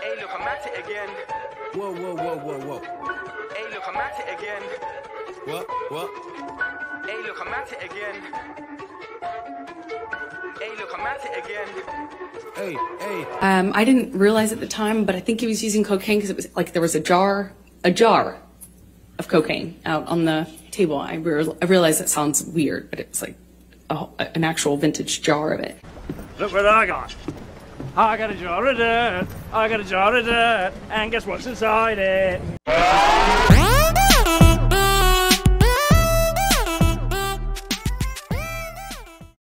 Hey, look, I'm at it again. Whoa, whoa, whoa, whoa, whoa. Hey, look, I'm at it again. What? Hey, look, I'm at it again. Hey, look, I'm at it again. Hey. I didn't realize at the time, but I think he was using cocaine because it was like there was a jar of cocaine out on the table. I realize that sounds weird, but it was like an actual vintage jar of it. Look what I got. I got a jar of dirt. I got a jar of dirt. And guess what's inside it?